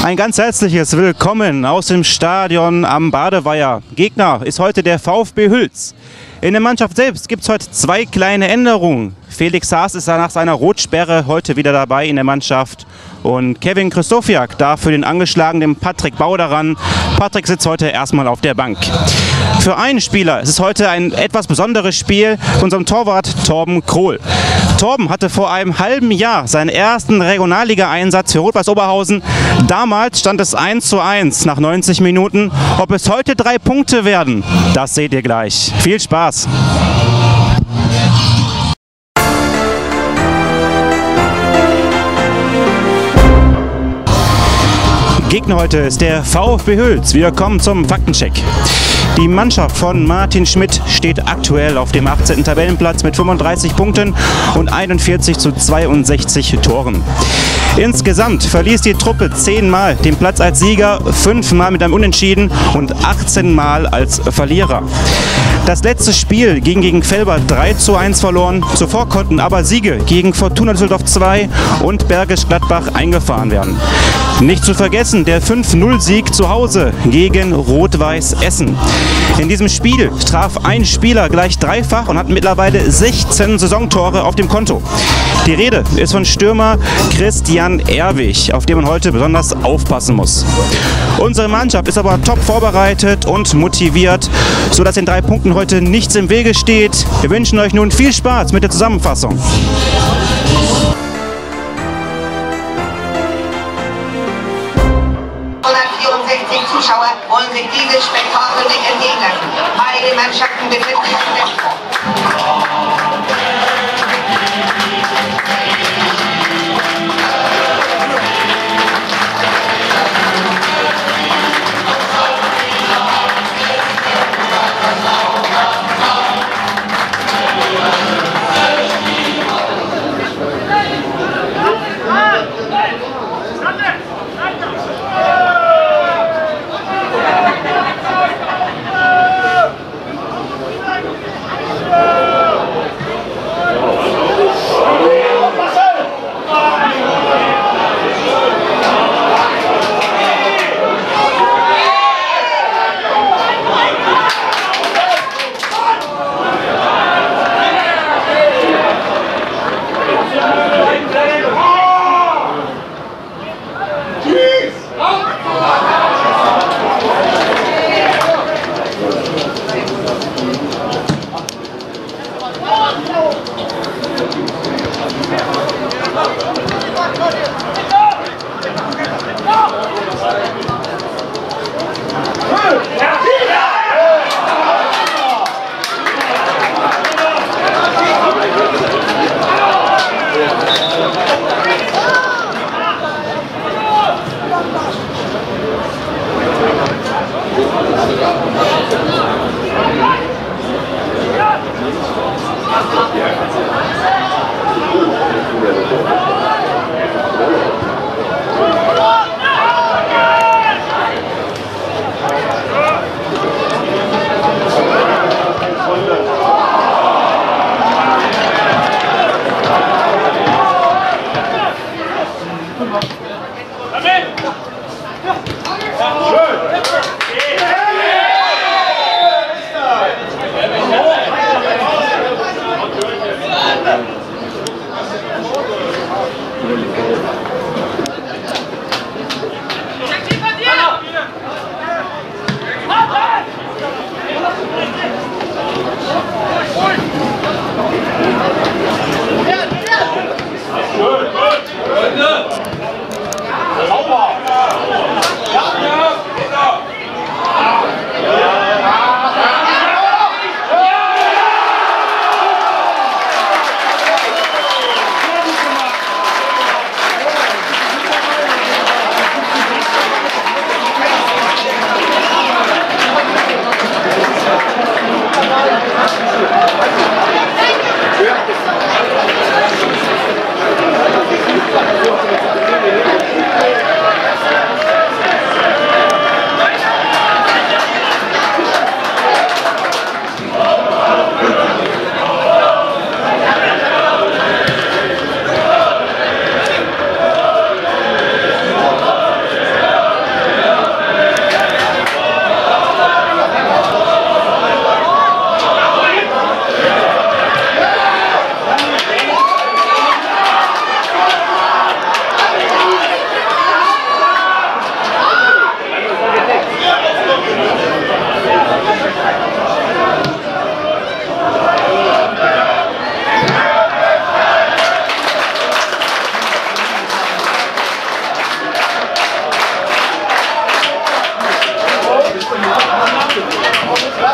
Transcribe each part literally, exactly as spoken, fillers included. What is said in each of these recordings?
Ein ganz herzliches Willkommen aus dem Stadion am Badeweiher. Gegner ist heute der VfB Hüls. In der Mannschaft selbst gibt es heute zwei kleine Änderungen. Felix Haas ist nach seiner Rotsperre heute wieder dabei in der Mannschaft. Und Kevin Christofiak darf für den angeschlagenen Patrick Bauder ran. Patrick sitzt heute erstmal auf der Bank. Für einen Spieler ist es heute ein etwas besonderes Spiel, unserem Torwart Torben Krohl. Torben hatte vor einem halben Jahr seinen ersten Regionalliga-Einsatz für Rot-Weiß Oberhausen. Damals stand es eins zu eins nach neunzig Minuten. Ob es heute drei Punkte werden, das seht ihr gleich. Viel Spaß! Gegner heute ist der VfB Hüls. Wir kommen zum Faktencheck. Die Mannschaft von Martin Schmidt steht aktuell auf dem achtzehnten Tabellenplatz mit fünfunddreißig Punkten und einundvierzig zu zweiundsechzig Toren. Insgesamt verließ die Truppe zehnmal den Platz als Sieger, fünfmal mit einem Unentschieden und achtzehn Mal als Verlierer. Das letzte Spiel ging gegen Velber drei zu eins verloren. Zuvor konnten aber Siege gegen Fortuna Düsseldorf zwei und Bergisch Gladbach eingefahren werden. Nicht zu vergessen der fünf null Sieg zu Hause gegen Rot-Weiß Essen. In diesem Spiel traf ein Spieler gleich dreifach und hat mittlerweile sechzehn Saisontore auf dem Konto. Die Rede ist von Stürmer Christian Erwig, auf den man heute besonders aufpassen muss. Unsere Mannschaft ist aber top vorbereitet und motiviert, sodass den drei Punkten heute nichts im Wege steht. Wir wünschen euch nun viel Spaß mit der Zusammenfassung. hundertvierundsechzig Zuschauer wollen sich dieses Spektakel nicht entgehen lassen. Beide Mannschaften befinden sich im Wettbewerb.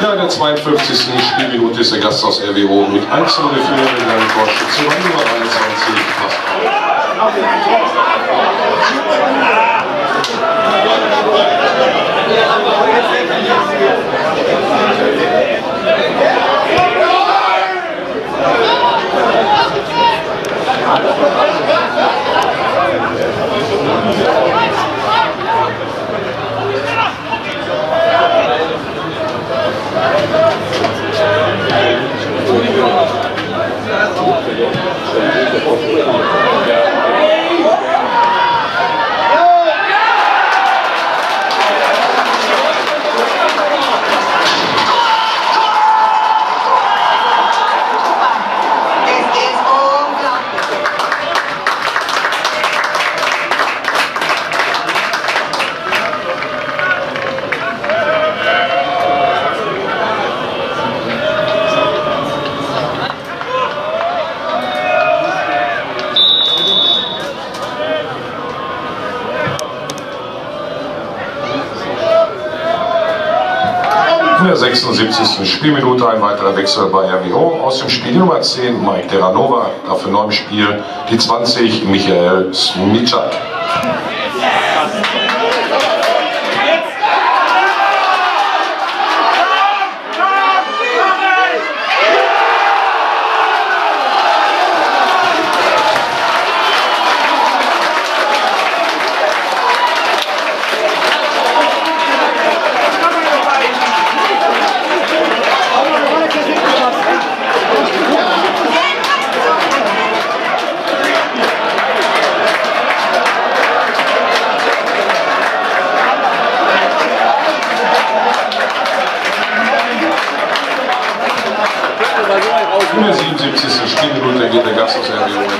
Ja, in der zweiundfünfzigsten Spielminute ist der Gast aus R W O mit eins zu null geführt mit einem Torschütze Nummer einundzwanzig. In der sechsundsiebzigsten Spielminute ein weiterer Wechsel bei R W O. Aus dem Spiel die Nummer zehn Mike Terranova, dafür neu im Spiel die zwanzig Michael Smitschak. In der siebenundsiebzigsten Spielminute geht der Gast aus R W O in.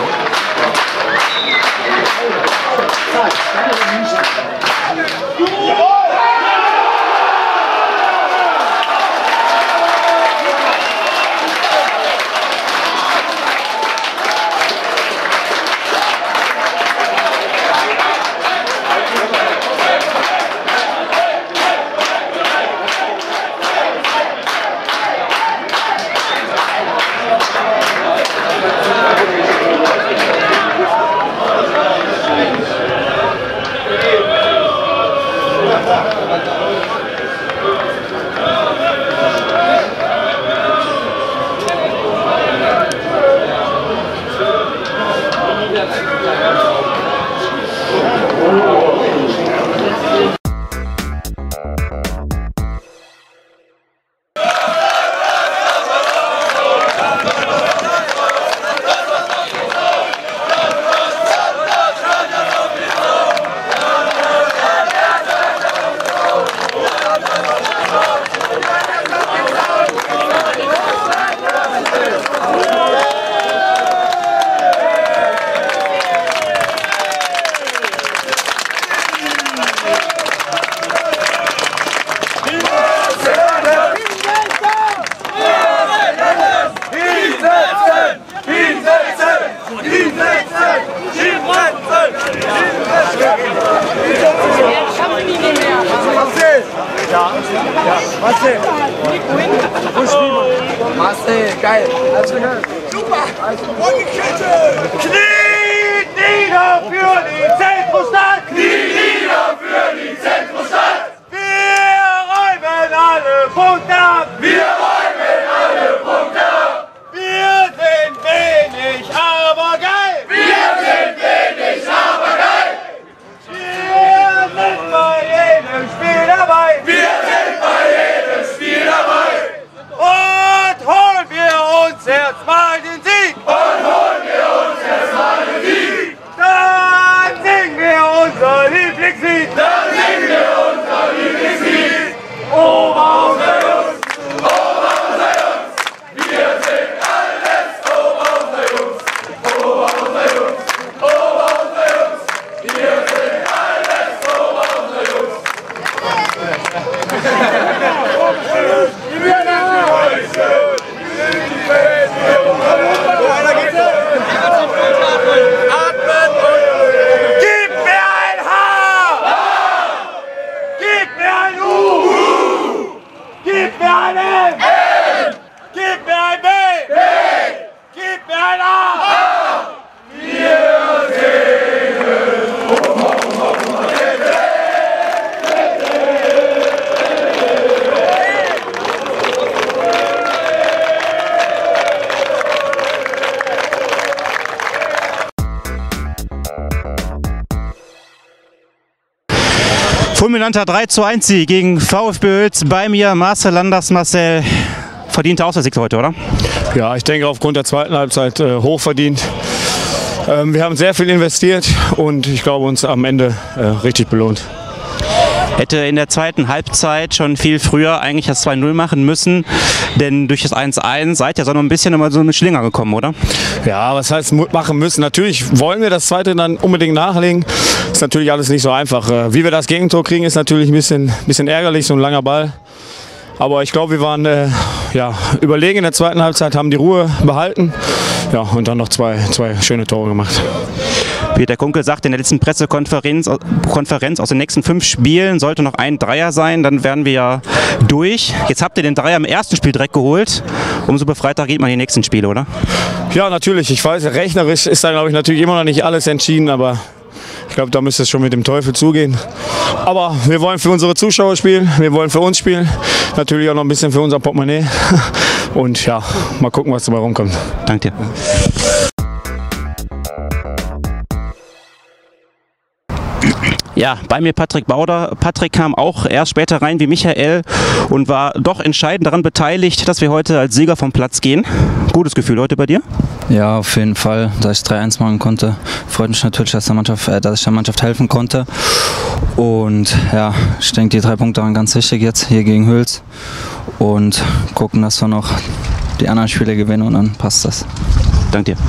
Marcel! Marcel, geil! Super! Und die Kette! Kniet nieder für die Zentrostadt! Kniet nieder für die Zentrostadt! Wir räumen alle Punkte ab! Wir räumen alle Punkte ab! Wir sind wenig, aber geil! Wir sind wenig, aber geil! Wir sind bei jedem Spiel dabei! Wir sind bei jedem Spiel dabei! Und holen wir uns jetzt mal den Sieg! Und holen wir uns jetzt mal den Sieg! Dann singen wir unser Lieblingslied! Dann singen wir unser Lieblingslied! Oberhausen! Oberhausen! Fulminanter drei zu eins Sieg gegen VfB Hüls. Bei mir Marcel Landers. Marcel, verdienter Auswärtssieg heute, oder? Ja, ich denke aufgrund der zweiten Halbzeit äh, hochverdient. Ähm, wir haben sehr viel investiert und ich glaube uns am Ende äh, richtig belohnt. Hätte in der zweiten Halbzeit schon viel früher eigentlich das zwei null machen müssen, denn durch das eins eins seid ihr so noch ein bisschen immer so mit Schlinger gekommen, oder? Ja, was heißt machen müssen? Natürlich wollen wir das zweite dann unbedingt nachlegen. Ist natürlich alles nicht so einfach. Wie wir das Gegentor kriegen, ist natürlich ein bisschen, bisschen ärgerlich, so ein langer Ball. Aber ich glaube, wir waren äh, ja, überlegen in der zweiten Halbzeit, haben die Ruhe behalten, ja, und dann noch zwei, zwei schöne Tore gemacht. Peter Kunkel sagt in der letzten Pressekonferenz, Konferenz, aus den nächsten fünf Spielen sollte noch ein Dreier sein, dann wären wir ja durch. Jetzt habt ihr den Dreier im ersten Spiel direkt geholt. Umso befreiter geht man in die nächsten Spiele, oder? Ja, natürlich. Ich weiß, rechnerisch ist da, glaube ich, natürlich immer noch nicht alles entschieden, aber ich glaube, da müsste es schon mit dem Teufel zugehen. Aber wir wollen für unsere Zuschauer spielen, wir wollen für uns spielen, natürlich auch noch ein bisschen für unser Portemonnaie. Und ja, mal gucken, was dabei rumkommt. Danke dir. Ja, bei mir Patrick Bauder. Patrick kam auch erst später rein wie Michael und war doch entscheidend daran beteiligt, dass wir heute als Sieger vom Platz gehen. Gutes Gefühl heute bei dir? Ja, auf jeden Fall, dass ich drei eins machen konnte. Freut mich natürlich, dass, der Mannschaft, äh, dass ich der Mannschaft helfen konnte. Und ja, ich denke, die drei Punkte waren ganz wichtig jetzt hier gegen Hüls. Und gucken, dass wir noch die anderen Spiele gewinnen und dann passt das. Danke dir.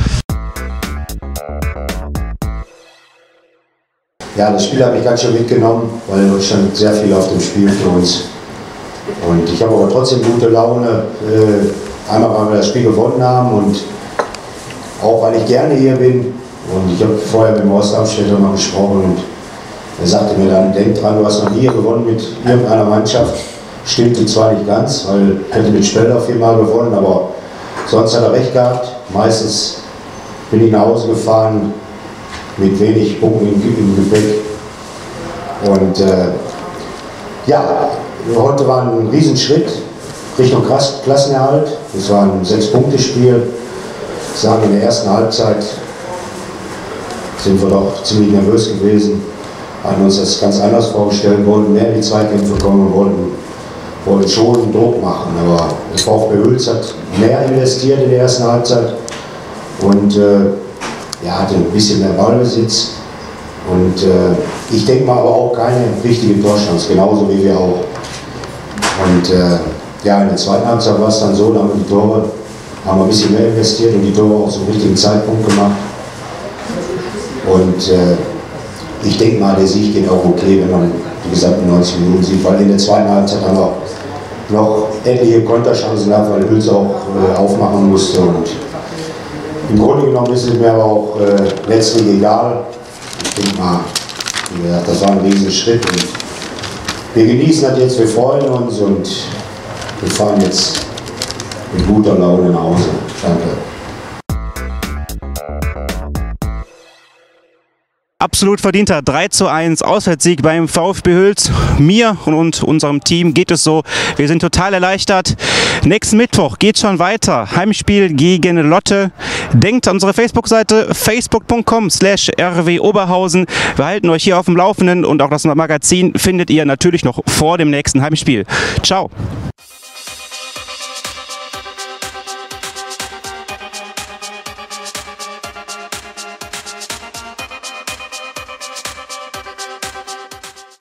Ja, das Spiel habe ich ganz schön mitgenommen, weil es stand sehr viel auf dem Spiel für uns. Und ich habe aber trotzdem gute Laune, äh, einmal weil wir das Spiel gewonnen haben und auch weil ich gerne hier bin. Und ich habe vorher mit dem Horst Amstetter mal gesprochen und er sagte mir dann, denk dran, du hast noch nie gewonnen mit irgendeiner Mannschaft. Stimmte zwar nicht ganz, weil ich hätte mit Speldorf viermal gewonnen, aber sonst hat er recht gehabt. Meistens bin ich nach Hause gefahren mit wenig Punkten im, im Gepäck. Und äh, ja, heute war ein Riesenschritt Richtung Klassenerhalt. Es war ein Sechs-Punkte-Spiel. Ich sage, in der ersten Halbzeit sind wir doch ziemlich nervös gewesen, hatten uns das ganz anders vorgestellt, wollten mehr in die Zweikämpfe kommen, wollten, wollten schon Druck machen. Aber der VfB Hüls hat mehr investiert in der ersten Halbzeit und äh, ja, hatte ein bisschen mehr Ballbesitz. Und äh, ich denke mal aber auch keine richtige Torchance, genauso wie wir auch. Und äh, ja, in der zweiten Halbzeit war es dann so, da haben wir die Tore, haben wir ein bisschen mehr investiert und die Tore auch zum richtigen Zeitpunkt gemacht. Und äh, ich denke mal, der Sieg geht auch okay, wenn man die gesamten neunzig Minuten sieht, weil in der zweiten Halbzeit haben wir noch etliche Konterchancen gehabt, weil Hüls auch äh, aufmachen musste. Und im Grunde genommen ist es mir aber auch äh, letztlich egal. Ich denke mal, wie gesagt, das war ein riesen Schritt. Und wir genießen das jetzt, wir freuen uns und wir fahren jetzt mit guter Laune nach Hause. Danke. Absolut verdienter drei zu eins Auswärtssieg beim VfB Hüls. Mir und unserem Team geht es so. Wir sind total erleichtert. Nächsten Mittwoch geht schon weiter. Heimspiel gegen Lotte. Denkt an unsere Facebook-Seite facebook punkt com slash r w Oberhausen. Wir halten euch hier auf dem Laufenden und auch das Magazin findet ihr natürlich noch vor dem nächsten Heimspiel. Ciao.